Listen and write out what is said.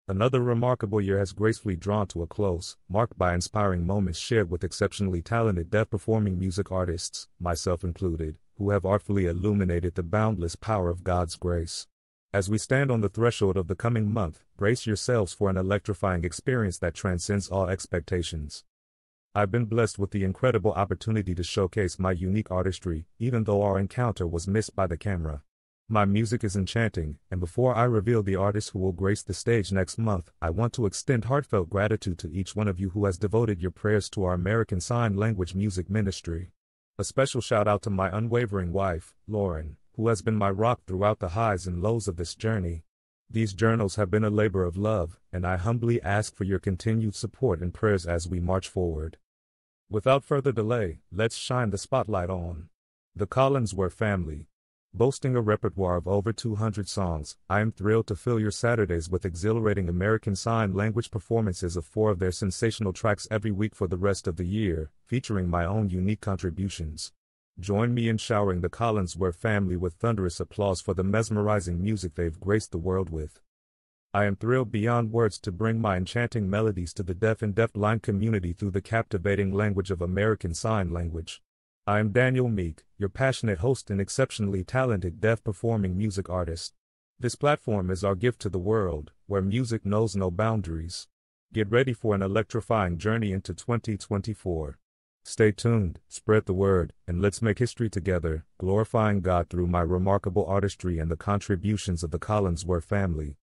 Another remarkable year has gracefully drawn to a close, marked by inspiring moments shared with exceptionally talented deaf performing music artists, myself included, who have artfully illuminated the boundless power of God's grace. As we stand on the threshold of the coming month, brace yourselves for an electrifying experience that transcends all expectations. I've been blessed with the incredible opportunity to showcase my unique artistry, even though our encounter was missed by the camera. My music is enchanting, and before I reveal the artists who will grace the stage next month, I want to extend heartfelt gratitude to each one of you who has devoted your prayers to our American Sign Language music ministry. A special shout out to my unwavering wife, Lauren, who has been my rock throughout the highs and lows of this journey. These journals have been a labor of love, and I humbly ask for your continued support and prayers as we march forward. Without further delay, let's shine the spotlight on the Collinsworth family. Boasting a repertoire of over 200 songs, I am thrilled to fill your Saturdays with exhilarating American Sign Language performances of 4 of their sensational tracks every week for the rest of the year, featuring my own unique contributions. Join me in showering the Collinsworth family with thunderous applause for the mesmerizing music they've graced the world with. I am thrilled beyond words to bring my enchanting melodies to the deaf and deafblind community through the captivating language of American Sign Language. I am Daniel Meek, your passionate host and exceptionally talented deaf performing music artist. This platform is our gift to the world, where music knows no boundaries. Get ready for an electrifying journey into 2024. Stay tuned, spread the word, and let's make history together, glorifying God through my remarkable artistry and the contributions of the Collinsworth family.